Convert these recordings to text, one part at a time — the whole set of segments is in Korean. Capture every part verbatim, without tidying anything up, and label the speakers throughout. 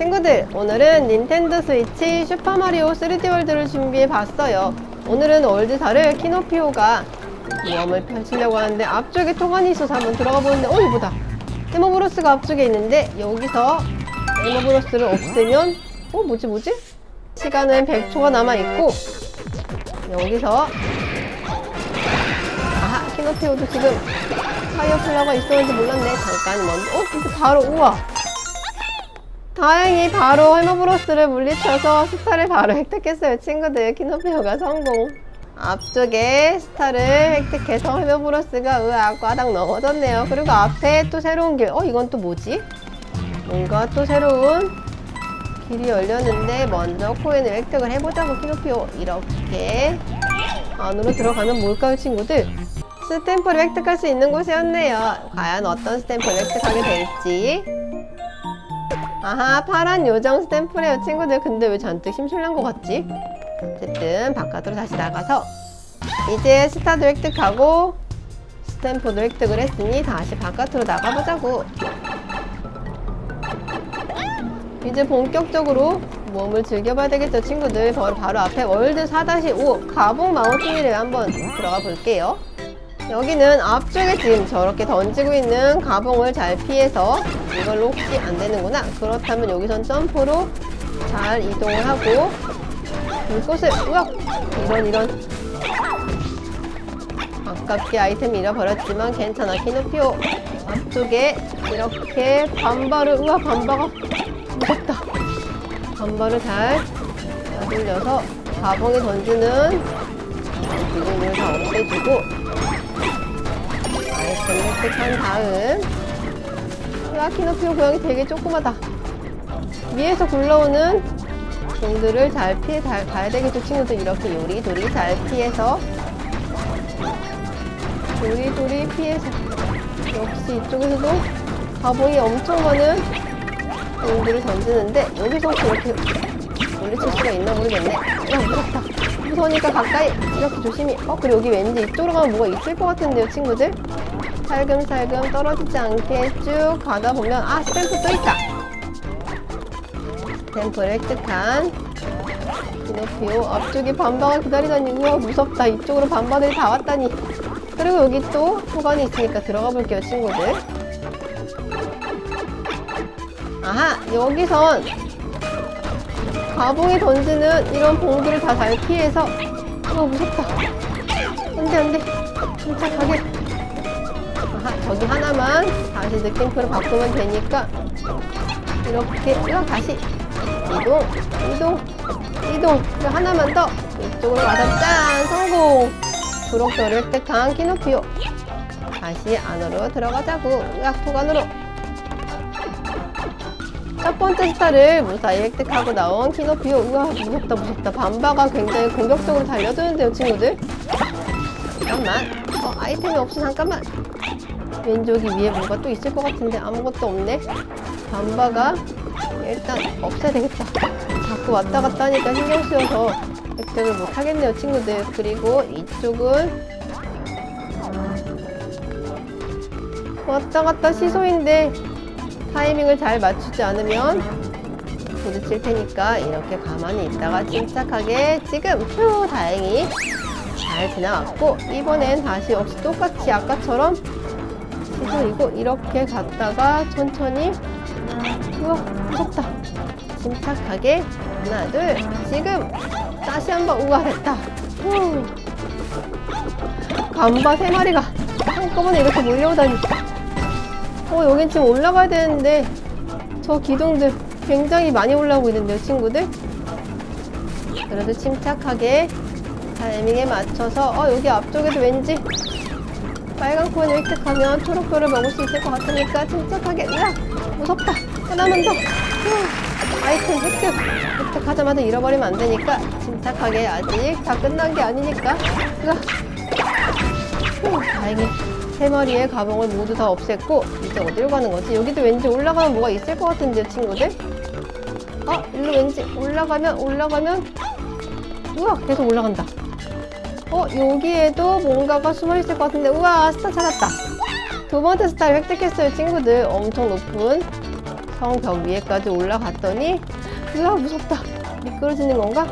Speaker 1: 친구들, 오늘은 닌텐도 스위치 슈퍼마리오 쓰리디 월드를 준비해봤어요. 오늘은 월드사를 키노피오가 모험을 펼치려고 하는데 앞쪽에 토간이 있어서 한번 들어가 보는데 어 이거다! 에머브로스가 앞쪽에 있는데 여기서 에머브로스를 없애면 어 뭐지 뭐지? 시간은 백 초가 남아있고 여기서 아하! 키노피오도 지금 파이어 플라가 있었는지 몰랐네. 잠깐 먼저 어? 이거 바로 우와! 다행히 바로 에머브로스를 물리쳐서 스타를 바로 획득했어요. 친구들, 키노피오가 성공. 앞쪽에 스타를 획득해서 에머브로스가 으악 꽈당 넘어졌네요. 그리고 앞에 또 새로운 길. 어 이건 또 뭐지? 뭔가 또 새로운 길이 열렸는데 먼저 코인을 획득을 해보자고. 키노피오 이렇게 안으로 들어가면 뭘까요 친구들? 스탬프를 획득할 수 있는 곳이었네요. 과연 어떤 스탬프를 획득하게 될지. 아하, 파란 요정 스탬프래요 친구들. 근데 왜 잔뜩 심술난 것 같지? 어쨌든 바깥으로 다시 나가서 이제 스타도 획득하고 스탬프도 획득을 했으니 다시 바깥으로 나가보자고. 이제 본격적으로 모험을 즐겨봐야 되겠죠 친구들. 바로, 바로 앞에 월드 사 오 가봉 마운틴을 한번 들어가 볼게요. 여기는 앞쪽에 지금 저렇게 던지고 있는 가봉을 잘 피해서 이걸로 혹시 안 되는구나. 그렇다면 여기선 점프로 잘 이동을 하고 이것을 으악! 이런 이런 아깝게 아이템 잃어버렸지만 괜찮아. 키노피오 앞쪽에 이렇게 반발을 우와 반바가 무섭다. 반발을 잘 돌려서 가봉에 던지는 기둥을 다 없애주고 아이템을 획득한 다음 야 키노피오 고양이 되게 조그마다. 위에서 굴러오는 공들을 잘 피해 잘 가야 되겠죠 친구들. 이렇게 요리조리 잘 피해서 요리조리 피해서 역시 이쪽에서도 가봉이 엄청 많은 공들을 던지는데 여기서 혹시 이렇게 물리칠 수가 있나 모르겠네. 야 무섭다. 무서우니까 가까이 이렇게 조심히. 어 그리고 여기 왠지 이쪽으로 가면 뭐가 있을 것 같은데요 친구들. 살금살금 떨어지지 않게 쭉 가다 보면 아 스탬프 또 있다. 스탬프를 획득한 키노피오 앞쪽에 반바가 기다리다니 우와 무섭다. 이쪽으로 반바들이 다 왔다니. 그리고 여기 또 토간이 있으니까 들어가 볼게요 친구들. 아하 여기선 가봉이 던지는 이런 봉들을 다 잘 피해서 우와 무섭다. 안돼 안돼 침착하게. 아하 저기 하나만 다시 느낌표를 바꾸면 되니까 이렇게 이거 다시 이동 이동 이동. 그리고 하나만 더 이쪽으로 와서 짠 성공. 브록더를 획득한 키노피오 다시 안으로 들어가자고. 으악 토간으로 첫 번째 스타를 무사히 획득하고 나온 키노피오. 우와 무섭다 무섭다. 반바가 굉장히 공격적으로 달려드는데요 친구들. 잠깐만 어 아이템이 없어. 잠깐만 왠지 여기 위에 뭔가 또 있을 것 같은데 아무것도 없네. 반바가 일단 없애야 되겠다. 자꾸 왔다 갔다 하니까 신경 쓰여서 획득을 못 하겠네요 친구들. 그리고 이쪽은 왔다 갔다 시소인데 타이밍을 잘 맞추지 않으면 부딪힐 테니까 이렇게 가만히 있다가 침착하게 지금 휴 다행히 잘 지나왔고 이번엔 다시 역시 똑같이 아까처럼 시소이고 이렇게 갔다가 천천히 우와 무섭다. 침착하게 하나 둘 지금 다시 한번 우와 됐다. 후. 간바 세 마리가 한꺼번에 이렇게 몰려오다니. 어 여긴 지금 올라가야 되는데 저 기둥들 굉장히 많이 올라오고 있는데요 친구들. 그래도 침착하게 타이밍에 맞춰서 어 여기 앞쪽에도 왠지 빨간 코인을 획득하면 초록표를 먹을 수 있을 것 같으니까 침착하게. 으악 무섭다. 하나만 더. 후. 아이템 획득. 획득하자마자 잃어버리면 안 되니까 침착하게. 아직 다 끝난 게 아니니까. 으악. 후, 다행히 세 마리의 가봉을 모두 다 없앴고 이제 어디로 가는 거지? 여기도 왠지 올라가면 뭐가 있을 것 같은데요 친구들. 어 일로 왠지 올라가면 올라가면 우와 계속 올라간다. 어 여기에도 뭔가가 숨어있을 것 같은데 우와 스타 찾았다. 두 번째 스타를 획득했어요 친구들. 엄청 높은 성 벽 위에까지 올라갔더니 으아 무섭다. 미끄러지는 건가?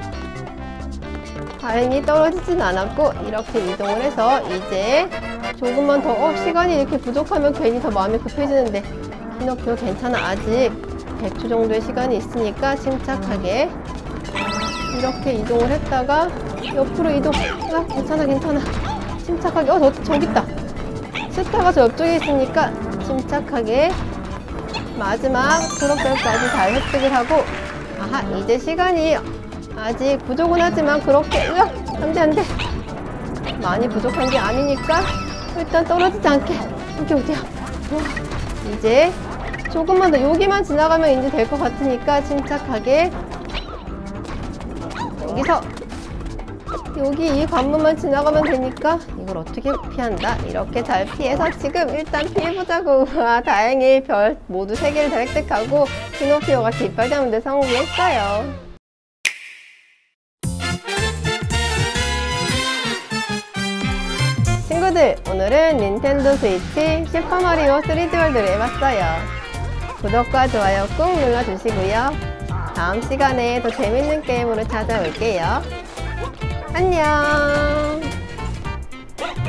Speaker 1: 다행히 떨어지진 않았고 이렇게 이동을 해서 이제 조금만 더 어, 시간이 이렇게 부족하면 괜히 더 마음이 급해지는데 피노키오 괜찮아. 아직 백 초 정도의 시간이 있으니까 침착하게 이렇게 이동을 했다가 옆으로 이동. 아 괜찮아 괜찮아. 침착하게. 어 저, 저기 있다. 스타가 저 옆쪽에 있으니까 침착하게 마지막 트로펠까지 잘 획득을 하고 아하 이제 시간이 아직 부족은 하지만 그렇게 으악 안돼 안돼 많이 부족한 게 아니니까 일단 떨어지지 않게. 여기 어디야? 어, 이제 조금만 더 여기만 지나가면 이제 될 것 같으니까 침착하게 여기서 여기 이 관문만 지나가면 되니까 이걸 어떻게 피한다. 이렇게 잘 피해서 지금 일단 피해보자고. 와 다행히 별 모두 세 개를 다 획득하고 피노키오가 깃발 잡는 데 성공했어요. 친구들 오늘은 닌텐도 스위치 슈퍼마리오 쓰리디 월드를 해봤어요. 구독과 좋아요 꾹 눌러주시고요. 다음 시간에 더 재밌는 게임으로 찾아올게요. 안녕.